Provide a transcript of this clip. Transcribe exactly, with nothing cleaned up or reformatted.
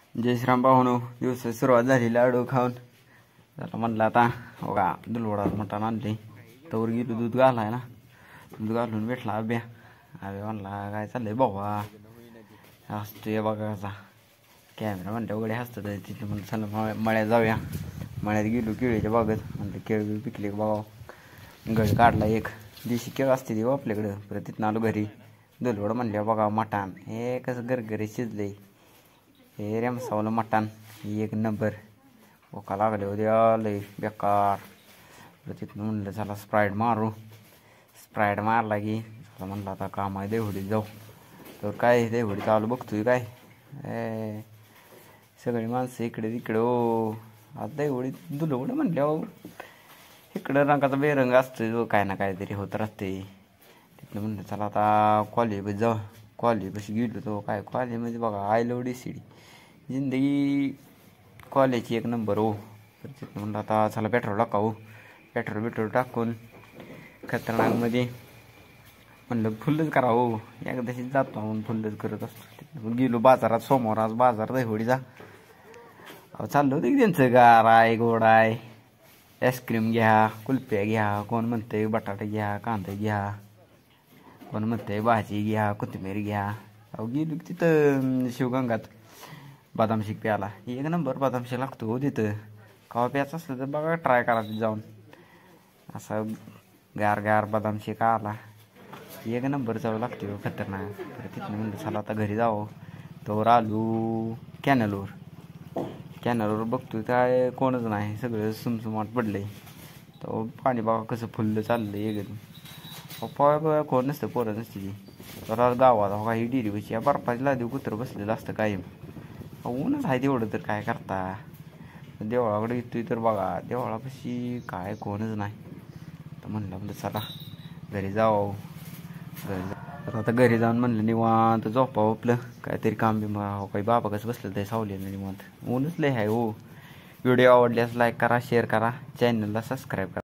जय श्रीराम पाहुणो. दिवस सुरुवात झाली लाडू खाऊन. त्याला म्हणलं आता हो का दुलवडा मटण आणले तवर गेलो दूध घालाय ना. दूध घालून भेटला अभ्या. अभ्या म्हणला काय चाललंय बाबा हसतोय बघा कसा. कॅमेरा म्हणल्या उघडे हसतात तिथे. म्हणलं चला मळ्यात जाऊया. मळ्यात गेलो केळीच्या बागेत. म्हणलं केळ पिकले बाबा. गळ काढला एक देशी केळ असते ती आपल्याकडं. परत तिथनं आलो घरी. दुलवड म्हणल्या बघा मटण हे कसं गरगरी शिजलंय. हे रेमसावलं मटण एक नंबर. ओका लागले उद्या लय बेकार. तिथनं म्हणलं चला स्प्राईट मारू. स्प्राईट मारला की चला म्हणलं आता काम आहे देवडीत जाऊ. तर काय देवडी चालू बघतोय काय ए सगळी माणसं इकडे तिकडे. ओ आता देवडीत दुलवड म्हणल्यावर इकडं रंगाचा बेरंग असतोय जो काय ना काहीतरी होत राहते. तिथनं म्हणलं चला आता कॉलेज जाऊ. कॉलेजपाशी गेलो तो काय कॉलेजमध्ये बघा I love D C D जिंदगी कॉलेजची एक नंबर हो. तर तिथनं म्हणलं आता चला पेट्रोल टाकावं. पेट्रोल पेट्रोल टाकून खतरनाकमध्ये म्हणलं फुल्लच करावं. एकदाशी जातो म्हणून फुल्लच करत असतो. मग गेलो बाजारात. सोमवार आज बाजार दहिवडीचा. अहो चाललं होतं की त्यांचं गार आहे गोड आहे. आईस्क्रीम घ्या कुल्फ्या घ्या. कोण म्हणतंय बटाटे घ्या कांदा घ्या. कोण म्हणतंय भाजी घ्या कोथिंबीर घ्या. अहो गेलो की तिथं शिवगंगात बदाम शेक प्याला. एक नंबर बदाम शेक लागतो हो तिथं. कवा प्यायचं असलं तर बघा ट्राय करा तिथं जाऊन. असा गार गार बदाम शेक आला एक नंबर जावं लागते हो खतरनाक. तर तिथनं म्हणलं चला आता घरी जावं. तोवर आलो कॅनलवर. कॅनलवर बघतोय काय कोणच नाही. सगळं सुमसुमाट पडलंय. तर पाणी बघा कसं फुल्लं चाललंय एकदम. पप्पा कोण नसतं पोरं नसते ती. तर आज गावात हो काही डिरी बशी या बर्फाची लादी कुत्रं बसलेलं असतं कायम. ऊनच आहे तेवढं तर काय करता. देवळाकडे येतोय तर बघा देवळापाशी काय कोणच नाही. तर म्हणलं म्हणलं चला घरी जावं. घरी जा तर आता घरी जाऊन म्हणलं निवांत झोपावं आपलं. काहीतरी काम बिम हो काही बाबा कसं बसलं ते सावलीनं निवांत. ऊनच लय आहे हो. व्हिडिओ आवडल्यास लाईक करा शेअर करा चॅनलला सबस्क्राईब करा.